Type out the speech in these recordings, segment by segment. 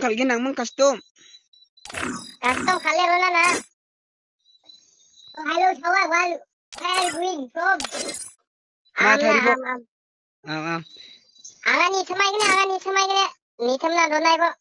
khalgi nangmang custom khale rona na. Hello Thawa wal where going from? Taribo Angani thamai gane ni thamna donai bo.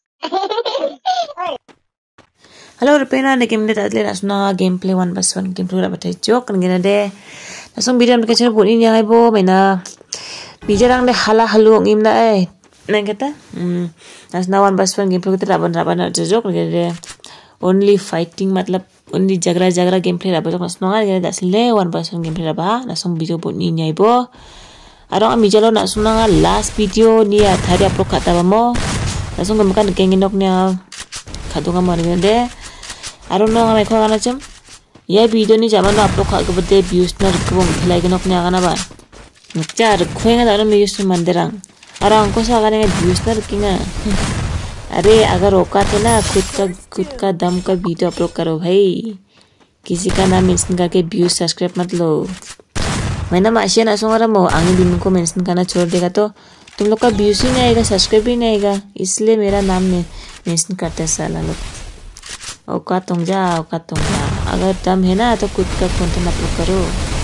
Halo rupena de game de tadle nasna gameplay 1 gameplay la batai jok kan gina de langsung video am kecil buat ini ay bo mena bijarang de hala halu ngim na ay nang kata nasna 1 gameplay kita raban jok kan gina de only fighting matlab only jagra gameplay raba jok nasna gina dasle 1 gameplay raba langsung video buat ini ay bo arong ami jalo nasna last video ni thari upload kata ba mo langsung gemakan kenginok nya kadunga mari de I don't know how I call it. Yeah, video ni zaman upload kak kebetulan views na rekubung lagi nok ni akan apa? Nukcar kuenga dalam views tu manderang. Orang ko sa akan views na rekinga. अरे अगर औकात है ना खुद का दम का video upload करो भाई किसी का नाम मेंशन करके व्यूज सब्सक्राइब मत लो मैंने माशिया ना सुना रहा आगे दिन को मेंशन करना छोड़ देगा तो तुम लोग का व्यूज ही नहीं आएगा सब्सक्राइब भी नहीं आएगा इसलिए मेरा नाम मेंशन करते हैं साला लोग औकात तुम जा अगर दम है ना तो खुद का कंटेंट अपलोड करो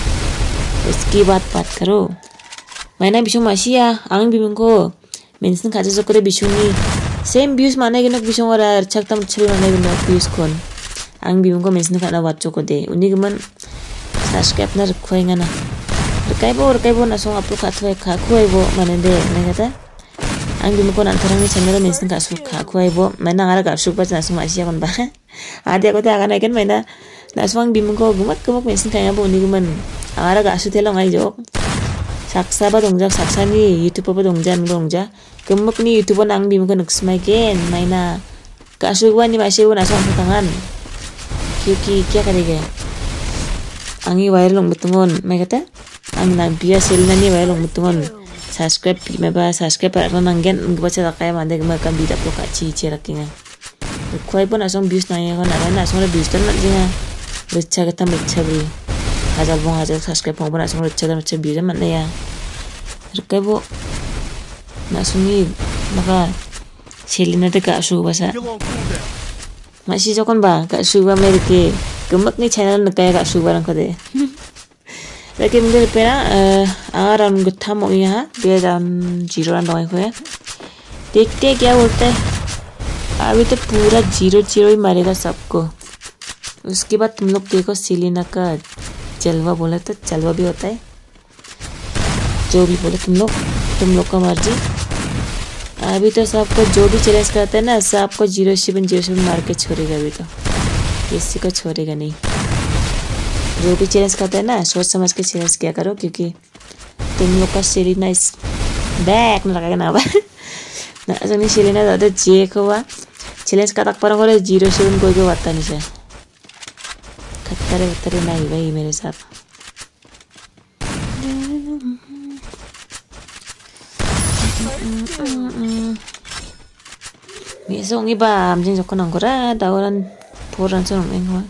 उसकी बात करो मैंने बिशु माशिया आगे बिमन को मेंशन खाते जो करे बिशुनी सेम views mana gino bisong ora chak tam chhi mana gino views kon ang bim ko mention kana watcho ko de uni gman subscribe na rekhoi ngana rekai bo na song upload khathoi kha khoi bo mane de na kata ang bim ko antharang ni channel mention ka su kha khoi bo mana ara ga su pa na song asia kon ba ade ko ta kana ken mana na song bim ko gumat mention ka bo uni gman ara ga su telo ngai jok saksa ba dongjak saksani youtube ba dongja gemuk ni YouTube nang bim ko nuksmai gen maina kasuwan ni masih una song tangan kyuki kya karega angi viral long betungon mai kata ang na biya Selena ni viral long betungon subscribe me ba subscribe para nangen ngbacha da kay mande gma kan bida pro ka chi rakinga khoi pon asong views na ya na asong views tan na jinga recha kata mecha bi hazal subscribe pon asong recha views man ya rekai bo nak sungi maka Selena de kak su basa masih jokon ba kak su ba merike gemak ni channel nak kaya kak su barang ko de lagi mungkin pera aram gutha mo यहाँ dia dan 0 रन दवाई हुए देखते क्या होता है अभी तो पूरा 0 ही मारेगा सबको उसके बाद तुम लोग देखो सेलिना का जलवा बोला तो जलवा भी होता है जो भी बोले तुम लोग का मर्जी अभी तो सबको जो भी चैलेंज करता है ना सबको 0707 मार के छोड़ेगा अभी तो किसी को छोड़ेगा नहीं जो भी चैलेंज करता है ना सोच समझ के चैलेंज किया करो क्योंकि तुम लोग का सेलिना इस बैक न लगाएगा ना ना असली सेलिना ज़्यादा जेक हुआ चैलेंज का तक पर को 07 कोई बात नहीं है खतरे नहीं भाई मेरे साथ Misong iba amjing joko nangkora dawaran poran song engwa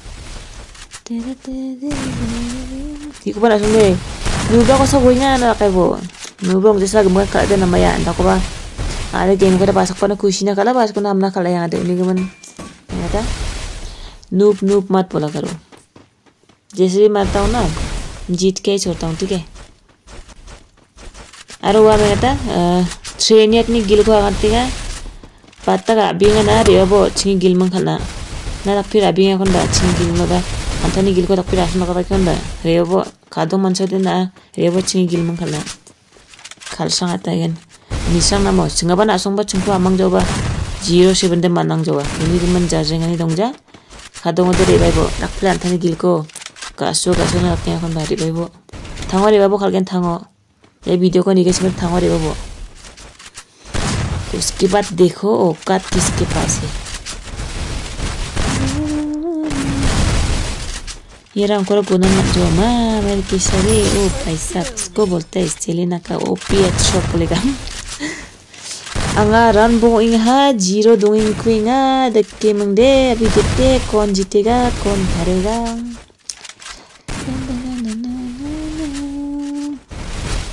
di ko ba langsung deh nuba ko sa goynya na kay bo nuba ko sa gumga ka da namaya anda ko ba ada game ko da pasak pa na kusina kala pas ko namna kala yang ada ini gaman ada noob मत बोला करो जैसे भी मारता हूँ ना जीत के ही छोड़ता हूँ ठीक है अरे हुआ मैं कहता ट्रेन अपनी गिल को आती है पत्ता का अभी ना रेव बो चिंगी गिल मंग खाना ना तक फिर अभी कौन बा चिंगी गिल में बा अंतनी गिल को तक फिर आसमा का कौन बा रेव बो खादो मंचो दे ना रेव बो चिंगी गिल मंग खाना खालसांग आता है गन निशांग ना मो चिंगा बा नासोंग बा चिंको आमंग जो बा 07 दे मानंग जो बा ini गमन जाजेंग नहीं दंगजा खादो मो दे रेव बो तक फिर अंतनी गिल को कासो ना अपने कौन बा रेव बो थांगो रेव बो खालगन थांगो ये वीडियो को निकेश में थांगो रेव बो उसके बाद देखो औकात किसके पास है ये रंग को पुनः मत जो मेरे किसरे ओ भाई साहब इसको बोलते हैं सेलिना का ओपीएच शॉप बोलेगा अंगा रन बो इंगा 0 दोंग इंगा देखे मंगदे अभी देखते कौन जीतेगा कौन हारेगा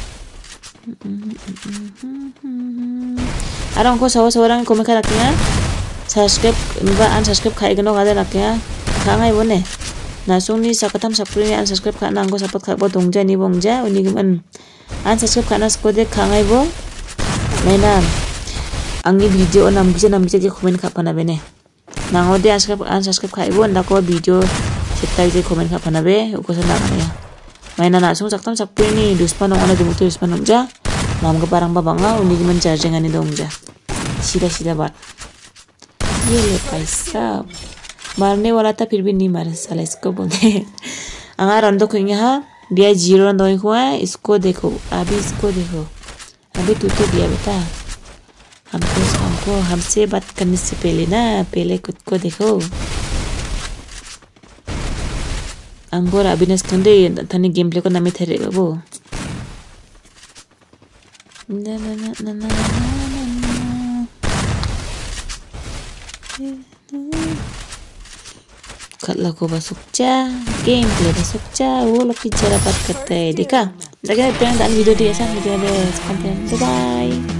Arang ko sawa-sawa lang komen ka natin subscribe ba unsubscribe khai gano ga da kya khangai bone na sungni sakatam sapri ni unsubscribe kha nanggo support kha bo dongja ni bongja uni giman unsubscribe khana skode khangai bo maina angni video nam gije comment kha pana bene nangode unsubscribe khai bo ndako video setai je comment kha pana be ukosa na ya maina na sung saktam sapri ni duspan ong ana dimutu duspan omja nam ga barang babanga uni giman Jerangan ni dongja सीधा बात ये ले भाई साहब मारने वाला था फिर भी नहीं मारा साला इसको बोलते अगर रंदो को यहाँ दिया 0 रन दोई हुआ है इसको देखो अभी तू तो दिया बेटा हमको हमसे बात करने से पहले खुद को देखो अंगोर अभी नस्कंदे थाने गेम प्ले को नामे थे रे वो kalau ko basukcha gameplay basukcha वो लोग की जरा बात करते हैं देखा लगे प्यार दान वीडियो दिया सा मुझे बे बye